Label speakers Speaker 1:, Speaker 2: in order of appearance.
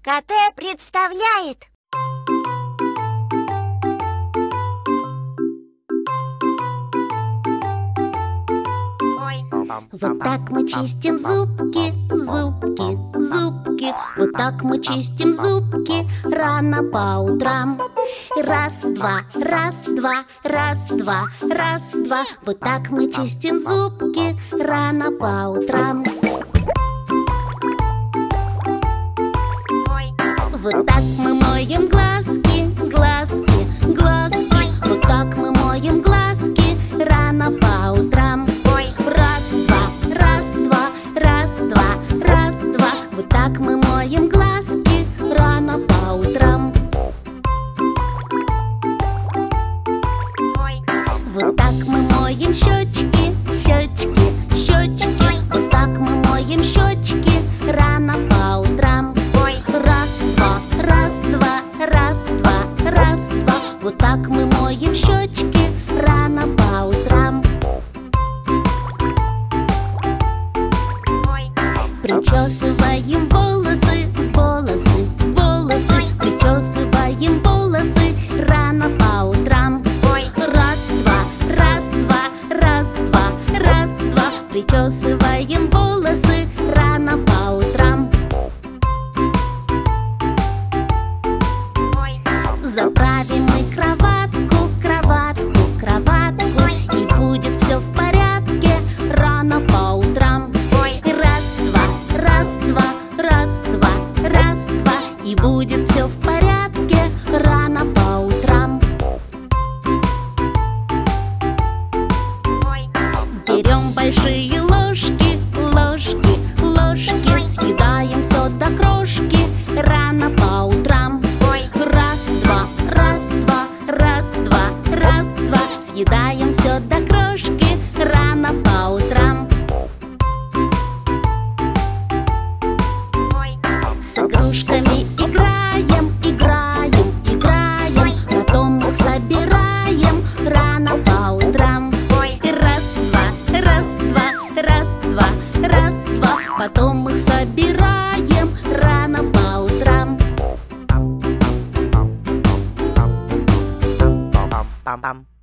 Speaker 1: КТ представляет.
Speaker 2: Вот так мы чистим зубки, зубки, зубки. Вот так мы чистим зубки рано по утрам. Раз, два, раз, два, раз, два, раз, два. Вот так мы чистим зубки рано по утрам. Вот так мы моем глазки, глазки, глазки. Вот так мы моем глазки рано по утрам. Раз, два, раз, два, раз, два, раз, два. Вот так мы моем глазки рано по утрам. Вот так мы моем щечки, щечки, щечки. Вот так мы моем щечки рано по утрам. Раз, два, раз, два, раз, два, раз, два. Вот так мы моем щечки рано по утрам. Причесываем волосы, волосы, волосы. Причесываем волосы рано по утрам. Раз, два, раз, два, раз, два, раз, два. Причесываем волосы рано по утрам. Заправим мы кроватку, кроватку, кроватку, и будет все в порядке рано по утрам. Раз, два, раз, два, раз, два, раз, два, и будет все в порядке рано по утрам. Берем большие ложки, ложки, ложки, съедаем все до крошки рано по утрам. Раз, два, раз, два, раз, два, раз, два, съедаем все до крошки рано по утрам. С игрушками играем, играем, играем, потом их собираем рано по утрам. Раз, два, раз, два, раз, два, раз, два, потом их собираем рано по утрам.
Speaker 1: Пам-пам.